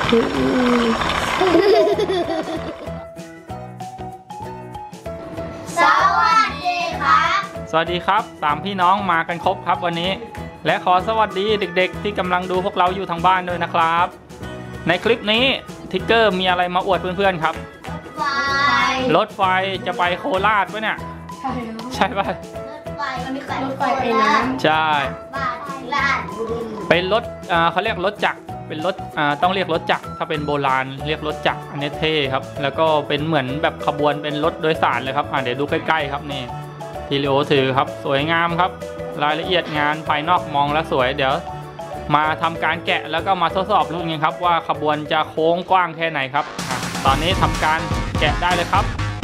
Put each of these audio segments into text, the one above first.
สวัสดีครับสวัสดีครับ3พี่น้องมากันครบครับวันนี้และขอสวัสดีเด็กๆที่กำลังดูพวกเราอยู่ทางบ้านด้วยนะครับในคลิปนี้ทิกเกอร์มีอะไรมาอวดเพื่อนๆครับรถไฟจะไปโคราชปะเนี่ยใช่ปะรถไฟไปน้ำใช่ราชบุรีเป็นรถเขาเรียกรถจักรเป็นรถต้องเรียกรถจักรถ้าเป็นโบราณเรียกรถจักรอันนี้เท่ครับแล้วก็เป็นเหมือนแบบขบวนเป็นรถโดยสารเลยครับเดี๋ยวดูใกล้ๆครับนี่พี่ลีโอถือครับสวยงามครับรายละเอียดงานภายนอกมองแล้วสวยเดี๋ยวมาทำการแกะแล้วก็มาทดสอบรุ่นกันครับว่าขบวนจะโค้งกว้างแค่ไหนครับตอนนี้ทำการแกะได้เลยครับ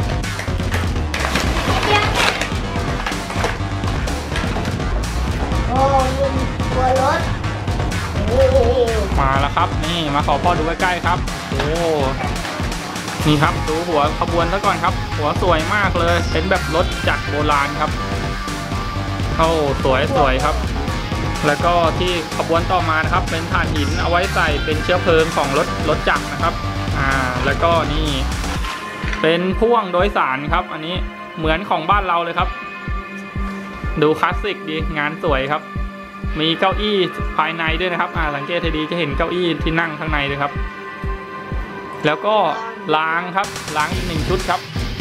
โอ้ลุงตัวรถมาแล้วครับนี่มาขอพ่อดูใกล้ๆครับโอ้นี่ครับดูหัวขบวนซะก่อนครับหัวสวยมากเลยเป็นแบบรถจักรโบราณครับโอ้สวยครับแล้วก็ที่ขบวนต่อมานะครับเป็นถ่านหินเอาไว้ใส่เป็นเชื้อเพลิงของรถจักรนะครับแล้วก็นี่เป็นพ่วงโดยสารครับอันนี้เหมือนของบ้านเราเลยครับดูคลาสสิกดีงานสวยครับมีเก้าอี้ภายในด้วยนะครับสังเกตให้ดีจะเห็นเก้าอี้ที่นั่งข้างในเลยครับแล้วก็ล้างครับล้างอีก1ชุดครับ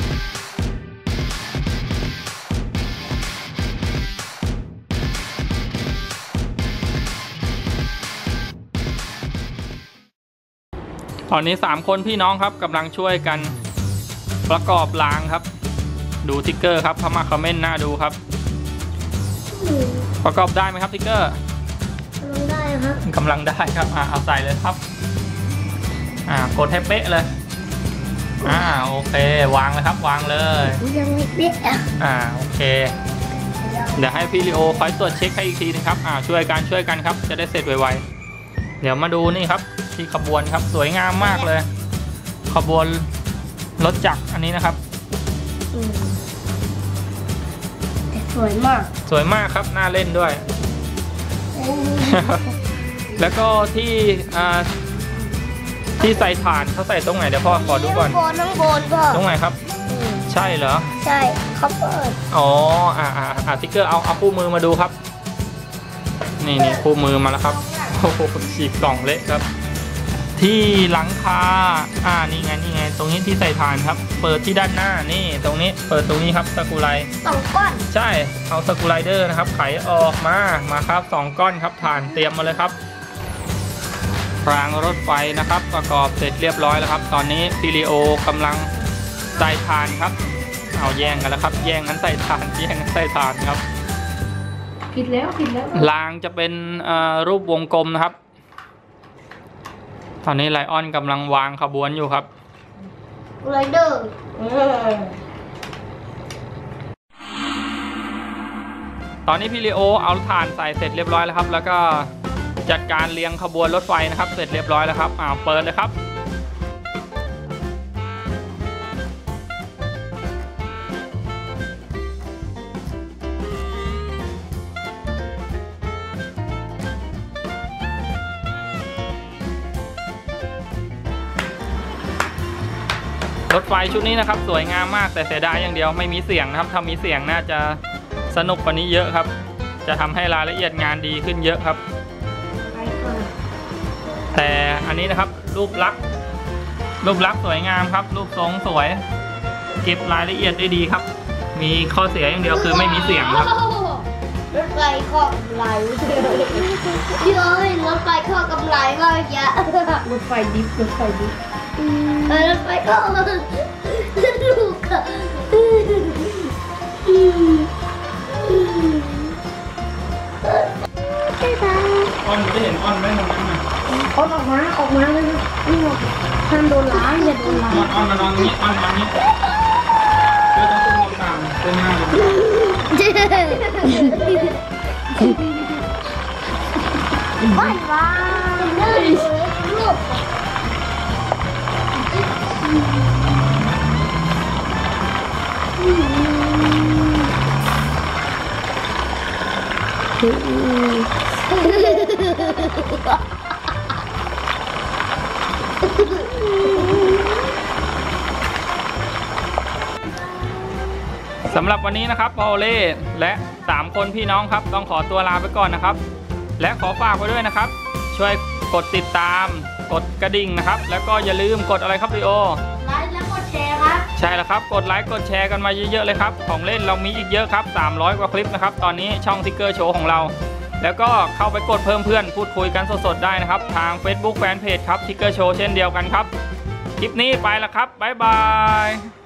ตอนนี้3คนพี่น้องครับกำลังช่วยกันประกอบล้างครับดูทิกเกอร์ครับพม่าคอมเมนต์น่าดูครับประกอบได้ไหมครับทิกเกอร์ได้ครับกำลังได้ครับเอาใส่เลยครับกดให้เป๊ะเลยโอเควางเลยครับวางเลยยังไม่เป๊ะโอเคเดี๋ยวให้พี่ลีโอคอยตรวจเช็คให้อีกทีนะครับช่วยกันครับจะได้เสร็จไวๆเดี๋ยวมาดูนี่ครับที่ขบวนครับสวยงามมากเลยขบวนรถจักรอันนี้นะครับสวยมากครับน่าเล่นด้วย แล้วก็ที่ใส่ถ่านเขาใส่ตรงไหนเดี๋ยวพ่อขอดูก่อนข้างบนพ่อตรงไหนครับใช่เหรอใช่เขาเปิดติ๊กเกอร์เอาคู่มือมาดูครับนี่คู่มือมาแล้วครับโอ้โหฉีกกล่องเละครับที่หลังคานี่ไงตรงนี้ที่ใส่ถ่านครับเปิดที่ด้านหน้านี่ตรงนี้เปิดตรงนี้ครับสกรูไล 2 ก้อนใช่เอาสกรูไลเดอร์นะครับไขออกมาครับ2 ก้อนครับถ่านเตรียมมาเลยครับรางรถไฟนะครับประกอบเสร็จเรียบร้อยแล้วครับตอนนี้พี่ลีโอกำลังใส่ถ่านครับเอาแย่งกันแล้วครับแย่งกันใส่ถ่านครับผิดแล้วรางจะเป็นรูปวงกลมนะครับตอนนี้ไลออนกำลังวางขบวนอยู่ครับไรเดอร์ตอนนี้พี่ลีโอเอาถ่านใส่เสร็จเรียบร้อยแล้วครับแล้วก็จัดการเรียงขบวนรถไฟนะครับเสร็จเรียบร้อยแล้วครับเปิดเลยครับรถไฟชุดนี้นะครับสวยงามมากแต่เสียดายอย่างเดียวไม่มีเสียงนะครับถ้ามีเสียงน่าจะสนุกกว่านี้เยอะครับจะทำให้รายละเอียดงานดีขึ้นเยอะครับแต่อันนี้นะครับรูปลักษณ์สวยงามครับรูปทรงสวยเก็บรายละเอียดได้ดีครับมีข้อเสียอย่างเดียวคือไม่มีเสียงครับรถไฟข้อกำไรพี่เอ้ยรถไฟข้อกำไรมากเยอะรถไฟดิฟรถไฟก็ลูกอะอ้อนไม่เห็นอ้อนไหมตรงนั้นน่ะอ้อนออกมาเลยนี่ห้ามโดนล้างอย่าโดนล้างอ้อนมานอนนี้อ้อนมานี้เพื่อต้องมองตามเพื่อหน้าว้ายว้าลูกสำหรับวันนี้นะครับพอลเล่และ3คนพี่น้องครับต้องขอตัวลาไปก่อนนะครับและขอฝากไว้ด้วยนะครับช่วยกดติดตามกดกระดิ่งนะครับแล้วก็อย่าลืมกดอะไรครับลีโอไลค์และกดแชร์ครับใช่แล้วครับกดไลค์กดแชร์กันมาเยอะๆเลยครับของเล่นเรามีอีกเยอะครับ300 กว่าคลิปนะครับตอนนี้ช่องทิกเกอร์โชว์ของเราแล้วก็เข้าไปกดเพิ่มเพื่อนพูดคุยกันสดๆได้นะครับทาง Facebook Fanpage ครับทิกเกอร์โชว์เช่นเดียวกันครับคลิปนี้ไปแล้วครับบ๊ายบาย